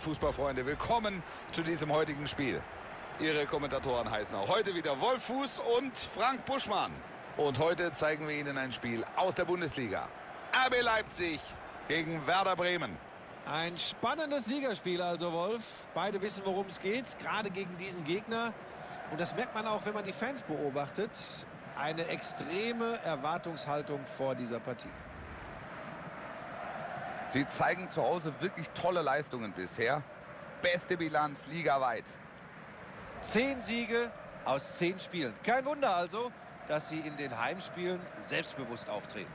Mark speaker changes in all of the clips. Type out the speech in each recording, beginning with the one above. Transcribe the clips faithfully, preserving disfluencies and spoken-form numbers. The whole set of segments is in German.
Speaker 1: Fußballfreunde, willkommen zu diesem heutigen Spiel. Ihre Kommentatoren heißen auch heute wieder Wolf Fuß und Frank Buschmann. Und heute zeigen wir Ihnen ein Spiel aus der Bundesliga. R B Leipzig gegen Werder Bremen.
Speaker 2: Ein spannendes Ligaspiel also, Wolf. Beide wissen, worum es geht, gerade gegen diesen Gegner. Und das merkt man auch, wenn man die Fans beobachtet. Eine extreme Erwartungshaltung vor dieser Partie.
Speaker 1: Sie zeigen zu Hause wirklich tolle Leistungen bisher. Beste Bilanz ligaweit.
Speaker 2: Zehn Siege aus zehn Spielen. Kein Wunder also, dass sie in den Heimspielen selbstbewusst auftreten.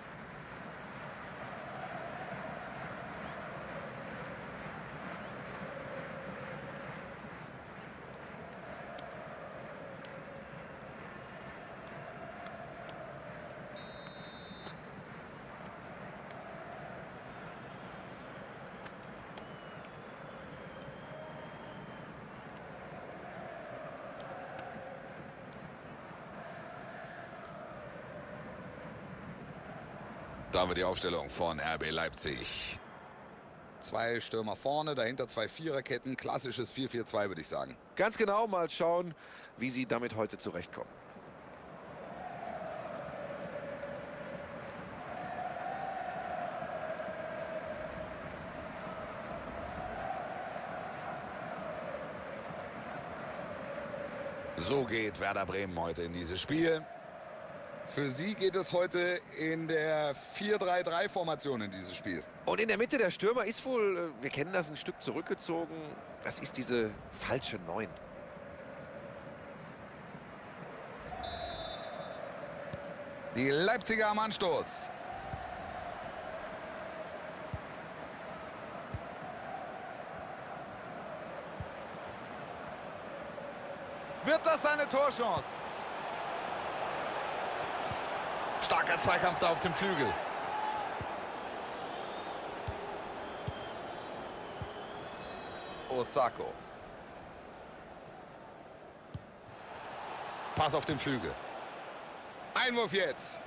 Speaker 1: Da haben wir die Aufstellung von R B Leipzig. Zwei Stürmer vorne, dahinter zwei Viererketten. Klassisches vier vier zwei, würde ich sagen.
Speaker 2: Ganz genau, mal schauen, wie sie damit heute zurechtkommen.
Speaker 1: So geht Werder Bremen heute in dieses Spiel. Für sie geht es heute in der vier drei drei Formation in dieses Spiel.
Speaker 2: Und in der Mitte der Stürmer ist wohl, wir kennen das, ein Stück zurückgezogen. Das ist diese falsche Neun.
Speaker 1: Die Leipziger am Anstoß. Wird das eine Torchance? Starker Zweikampf da auf dem Flügel. Osako. Pass auf den Flügel. Einwurf jetzt.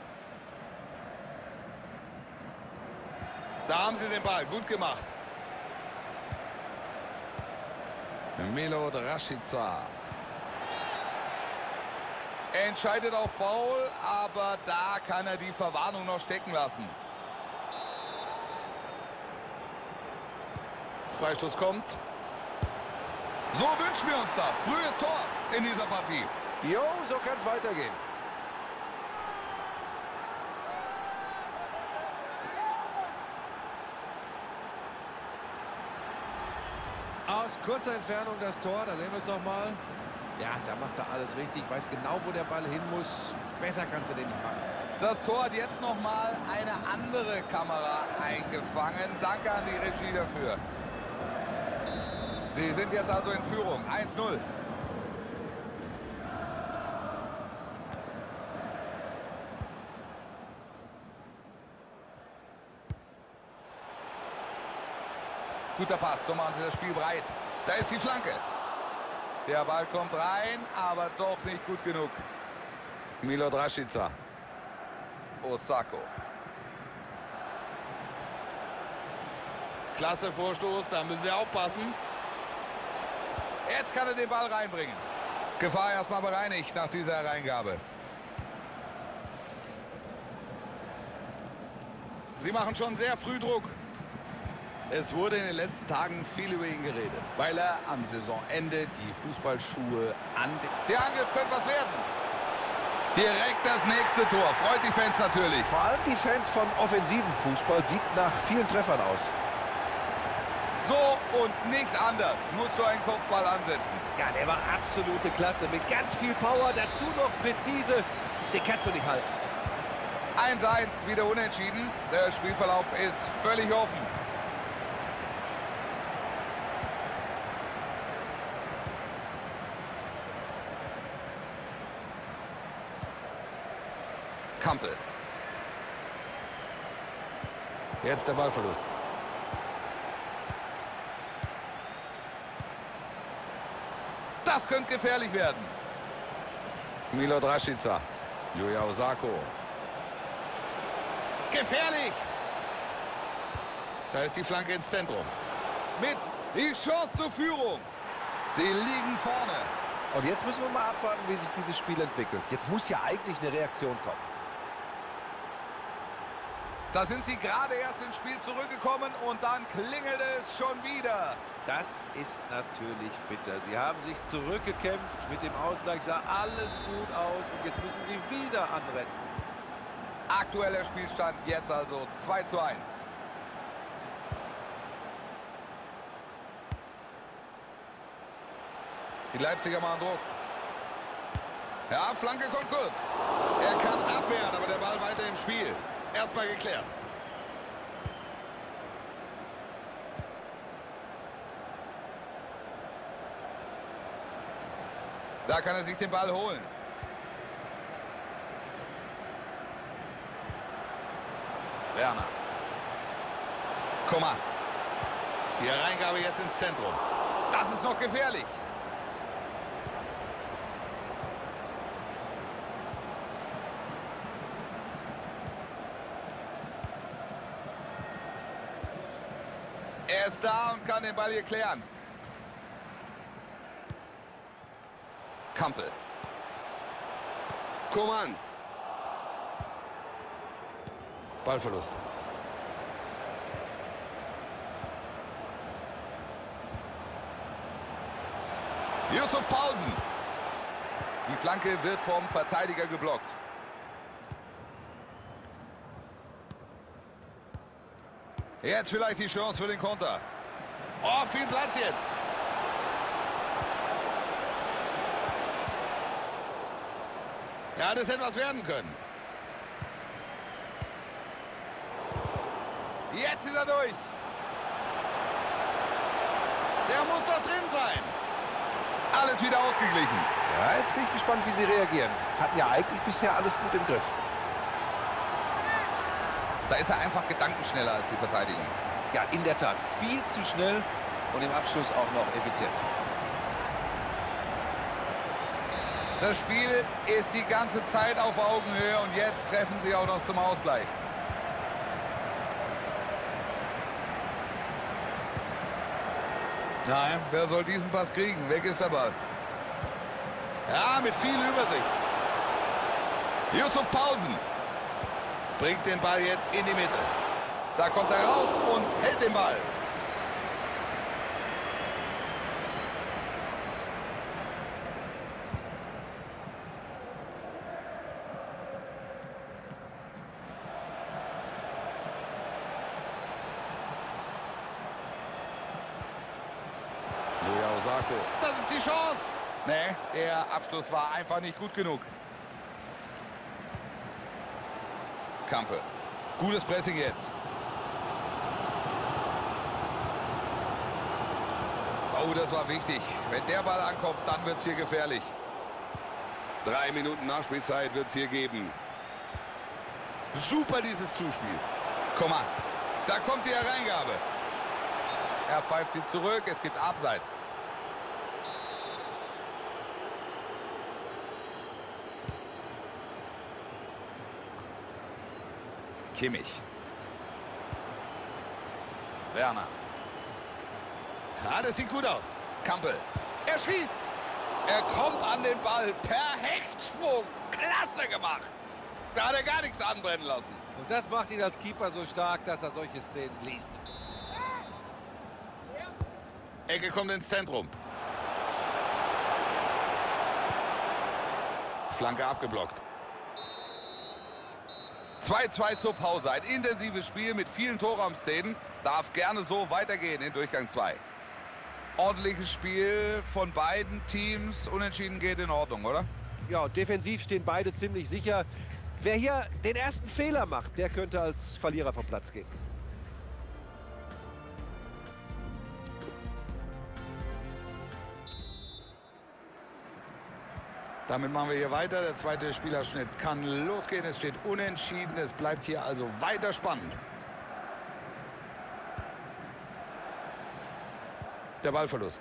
Speaker 1: Da haben sie den Ball. Gut gemacht. Milot Rashica. Er entscheidet auf Foul, aber da kann er die Verwarnung noch stecken lassen. Freistoß kommt. So wünschen wir uns das. Frühes Tor in dieser Partie.
Speaker 2: Jo, so kann es weitergehen. Aus kurzer Entfernung das Tor, da sehen wir es nochmal. Ja, da macht er alles richtig, weiß genau, wo der Ball hin muss. Besser kannst du den nicht machen.
Speaker 1: Das Tor hat jetzt nochmal eine andere Kamera eingefangen. Danke an die Regie dafür. Sie sind jetzt also in Führung. eins null. Guter Pass, so machen sie das Spiel breit. Da ist die Flanke. Der Ball kommt rein, aber doch nicht gut genug. Milot Rashica. Osako. Klasse Vorstoß, da müssen sie aufpassen. Jetzt kann er den Ball reinbringen. Gefahr erstmal bereinigt nach dieser Hereingabe. Sie machen schon sehr früh Druck. Es wurde in den letzten Tagen viel über ihn geredet, weil er am Saisonende die Fußballschuhe an... Der Angriff könnte was werden. Direkt das nächste Tor. Freut die Fans natürlich.
Speaker 2: Vor allem die Fans von offensiven Fußball, sieht nach vielen Treffern aus.
Speaker 1: So und nicht anders. Musst du einen Kopfball ansetzen.
Speaker 2: Ja, der war absolute Klasse. Mit ganz viel Power, dazu noch präzise. Den kannst du nicht halten.
Speaker 1: eins eins, wieder unentschieden. Der Spielverlauf ist völlig offen. Kampel. Jetzt der Ballverlust. Das könnte gefährlich werden. Milot Rashica. Yuya Osako. Gefährlich! Da ist die Flanke ins Zentrum. Mit Die Chance zur Führung. Sie liegen vorne.
Speaker 2: Und jetzt müssen wir mal abwarten, wie sich dieses Spiel entwickelt. Jetzt muss ja eigentlich eine Reaktion kommen.
Speaker 1: Da sind sie gerade erst ins Spiel zurückgekommen und dann klingelt es schon wieder.
Speaker 2: Das ist natürlich bitter. Sie haben sich zurückgekämpft. Mit dem Ausgleich sah alles gut aus. Und jetzt müssen sie wieder anrennen.
Speaker 1: Aktueller Spielstand jetzt also zwei zu eins. Die Leipziger machen Druck. Ja, Flanke kommt kurz. Er kann abwehren, aber der Ball weiter im Spiel. Erstmal geklärt. Da kann er sich den Ball holen. Werner. Coman. Die Hereingabe jetzt ins Zentrum. Das ist noch gefährlich. Er ist da und kann den Ball hier klären. Kampel. Coman. Ballverlust. Yusuf Pausen. Die Flanke wird vom Verteidiger geblockt. Jetzt vielleicht die Chance für den Konter. Oh, viel Platz jetzt. Ja, das hätte was werden können. Jetzt ist er durch. Der muss doch drin sein. Alles wieder ausgeglichen.
Speaker 2: Ja, jetzt bin ich gespannt, wie sie reagieren. Hatten ja eigentlich bisher alles gut im Griff.
Speaker 1: Da ist er einfach gedankenschneller als die Verteidigung.
Speaker 2: Ja, in der Tat. Viel zu schnell und im Abschluss auch noch effizient.
Speaker 1: Das Spiel ist die ganze Zeit auf Augenhöhe und jetzt treffen sie auch noch zum Ausgleich. Nein, wer soll diesen Pass kriegen? Weg ist der Ball. Ja, mit viel Übersicht. Yusuf Pausen bringt den Ball jetzt in die Mitte. Da kommt er raus und hält den Ball. Osako. Das ist die Chance. Nee, der Abschluss war einfach nicht gut genug. Kampel. Gutes Pressing jetzt. Oh, das war wichtig. Wenn der Ball ankommt, dann wird es hier gefährlich. Drei Minuten Nachspielzeit wird es hier geben. Super dieses Zuspiel. Komm mal. Da kommt die Hereingabe. Er pfeift sie zurück. Es gibt Abseits. Kimmich. Werner. Ja, das sieht gut aus. Kampel. Er schießt. Er kommt an den Ball. Per Hechtsprung. Klasse gemacht. Da hat er gar nichts anbrennen lassen.
Speaker 2: Und das macht ihn als Keeper so stark, dass er solche Szenen liest.
Speaker 1: Ecke kommt ins Zentrum. Flanke abgeblockt. zwei zu zwei zur Pause. Ein intensives Spiel mit vielen Torraumszenen. Darf gerne so weitergehen in Durchgang zwei. Ordentliches Spiel von beiden Teams. Unentschieden geht in Ordnung, oder?
Speaker 2: Ja, und defensiv stehen beide ziemlich sicher. Wer hier den ersten Fehler macht, der könnte als Verlierer vom Platz gehen.
Speaker 1: Damit machen wir hier weiter. Der zweite Spielerschnitt kann losgehen. Es steht unentschieden. Es bleibt hier also weiter spannend. Der Ballverlust.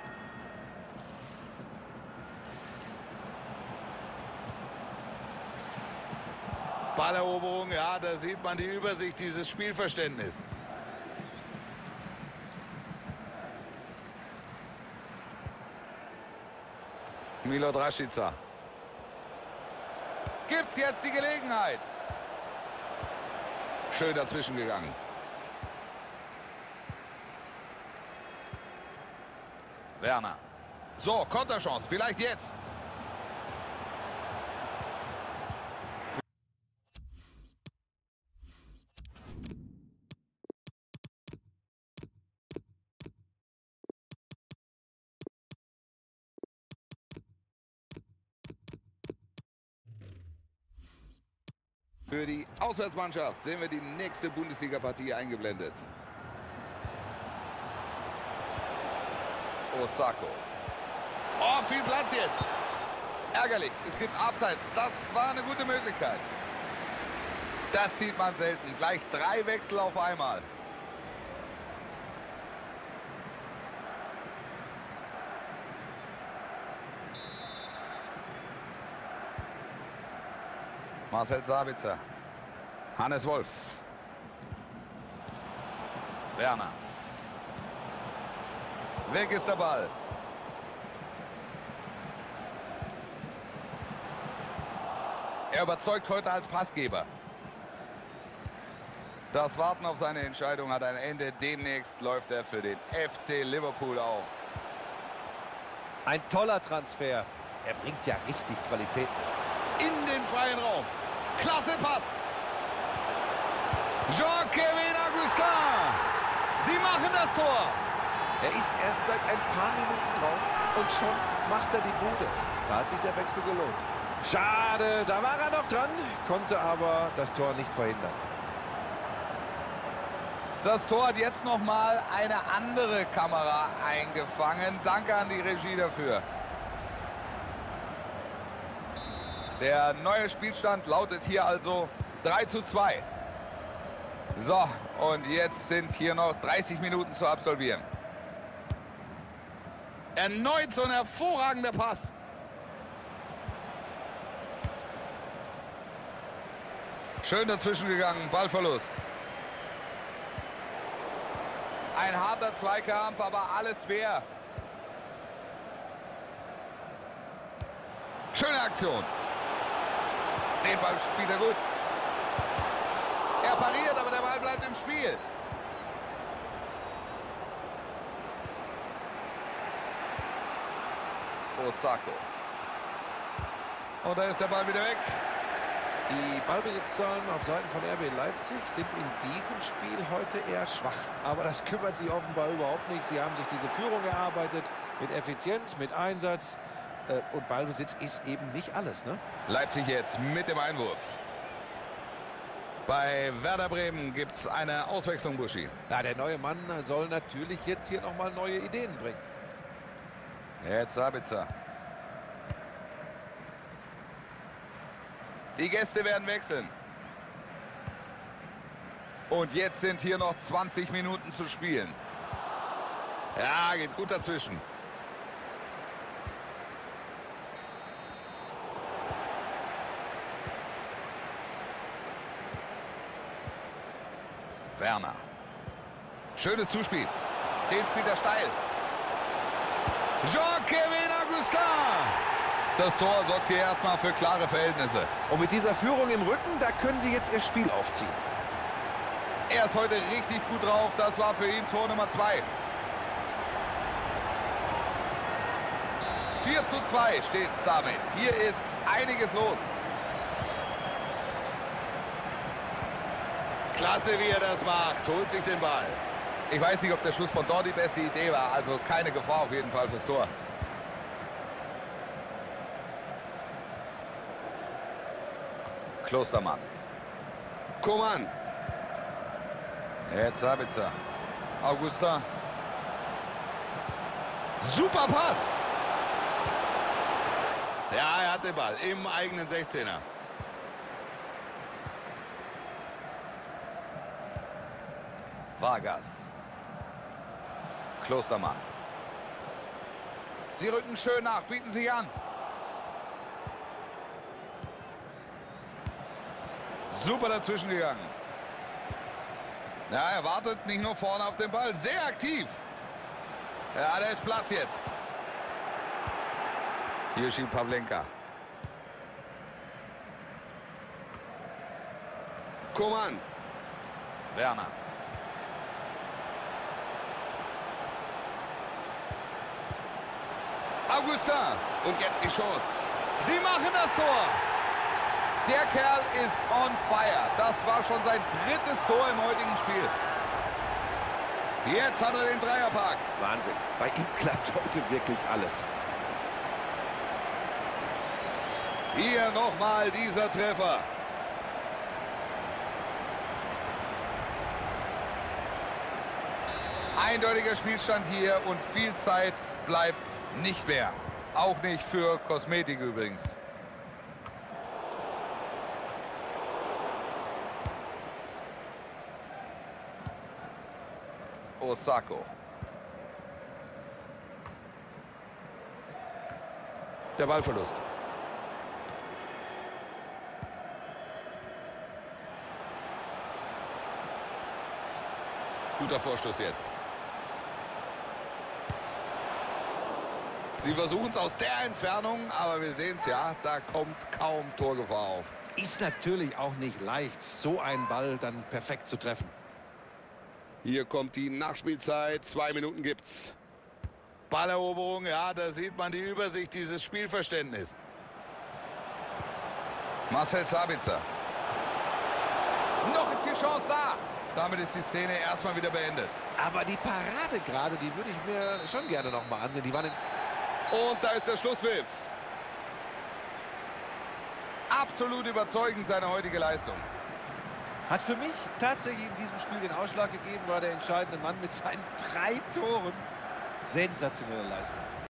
Speaker 1: Balleroberung, ja, da sieht man die Übersicht, dieses Spielverständnis. Milot Rashica. Gibt's jetzt die Gelegenheit? Schön dazwischen gegangen. Werner. So, Konterchance. Vielleicht jetzt. Für die Auswärtsmannschaft sehen wir die nächste Bundesliga-Partie eingeblendet. Osako. Oh, viel Platz jetzt. Ärgerlich, es gibt Abseits. Das war eine gute Möglichkeit. Das sieht man selten. Gleich drei Wechsel auf einmal. Marcel Sabitzer. Hannes Wolf. Werner. Weg ist der Ball. Er überzeugt heute als Passgeber. Das Warten auf seine Entscheidung hat ein Ende. Demnächst läuft er für den F C Liverpool auf.
Speaker 2: Ein toller Transfer. Er bringt ja richtig Qualität.
Speaker 1: In den freien Raum. Klasse Pass. Jean-Kevin Augustin. Sie machen das Tor.
Speaker 2: Er ist erst seit ein paar Minuten drauf und schon macht er die Bude. Da hat sich der Wechsel gelohnt. Schade, da war er noch dran, konnte aber das Tor nicht verhindern.
Speaker 1: Das Tor hat jetzt noch mal eine andere Kamera eingefangen. Danke an die Regie dafür. Der neue Spielstand lautet hier also drei zu zwei. So, und jetzt sind hier noch dreißig Minuten zu absolvieren. Erneut so ein hervorragender Pass. Schön dazwischen gegangen, Ballverlust. Ein harter Zweikampf, aber alles fair. Schöne Aktion. Den Ball spielt er gut. Er pariert, aber der Ball bleibt im Spiel. Osako. Und da ist der Ball wieder weg.
Speaker 2: Die Ballbesitzzahlen auf Seiten von R B Leipzig sind in diesem Spiel heute eher schwach. Aber das kümmert sie offenbar überhaupt nicht. Sie haben sich diese Führung erarbeitet mit Effizienz, mit Einsatz. Und Ballbesitz ist eben nicht alles, ne?
Speaker 1: Leipzig jetzt mit dem Einwurf. Bei Werder Bremen gibt es eine Auswechslung, Buschi.
Speaker 2: Ja, der neue Mann soll natürlich jetzt hier nochmal neue Ideen bringen.
Speaker 1: Jetzt Sabitzer. Die Gäste werden wechseln. Und jetzt sind hier noch zwanzig Minuten zu spielen. Ja, geht gut dazwischen. Werner. Schönes Zuspiel. Den spielt er steil. Jean-Kevin Augustin. Das Tor sorgt hier erstmal für klare Verhältnisse.
Speaker 2: Und mit dieser Führung im Rücken, da können sie jetzt ihr Spiel aufziehen.
Speaker 1: Er ist heute richtig gut drauf. Das war für ihn Tor Nummer zwei. vier zu zwei steht es damit. Hier ist einiges los.
Speaker 2: Klasse, wie er das macht. Holt sich den Ball.
Speaker 1: Ich weiß nicht, ob der Schuss von dort die beste Idee war. Also keine Gefahr auf jeden Fall fürs Tor. Klostermann.
Speaker 2: Coman.
Speaker 1: Jetzt Sabitzer. Augusta. Super Pass.
Speaker 2: Ja, er hat den Ball im eigenen sechzehner.
Speaker 1: Vargas. Klostermann. Sie rücken schön nach, bieten sich an. Super dazwischen gegangen. Ja, er wartet nicht nur vorne auf den Ball, sehr aktiv. Ja, da ist Platz jetzt. Hier schiebt Pavlenka.
Speaker 3: Coman.
Speaker 1: Werner. Augustin.
Speaker 3: Und jetzt die Chance.
Speaker 1: Sie machen das Tor. Der Kerl ist on fire. Das war schon sein drittes Tor im heutigen Spiel. Jetzt hat er den Dreierpack.
Speaker 3: Wahnsinn. Bei ihm klappt heute wirklich alles.
Speaker 1: Hier nochmal dieser Treffer. Eindeutiger Spielstand hier und viel Zeit bleibt nicht mehr. Auch nicht für Kosmetik übrigens. Osako. Der Ballverlust. Guter Vorstoß jetzt. Sie versuchen es aus der Entfernung, aber wir sehen es ja, da kommt kaum Torgefahr auf.
Speaker 2: Ist natürlich auch nicht leicht, so einen Ball dann perfekt zu treffen.
Speaker 3: Hier kommt die Nachspielzeit. Zwei Minuten gibt's.
Speaker 1: Balleroberung, ja, da sieht man die Übersicht, dieses Spielverständnis. Marcel Sabitzer. Noch ist die Chance da. Damit ist die Szene erstmal wieder beendet.
Speaker 2: Aber die Parade gerade, die würde ich mir schon gerne noch mal ansehen. Die waren in
Speaker 3: Und da ist der Schlusspfiff.
Speaker 1: Absolut überzeugend seine heutige Leistung.
Speaker 2: Hat für mich tatsächlich in diesem Spiel den Ausschlag gegeben, war der entscheidende Mann mit seinen drei Toren. Sensationelle Leistung.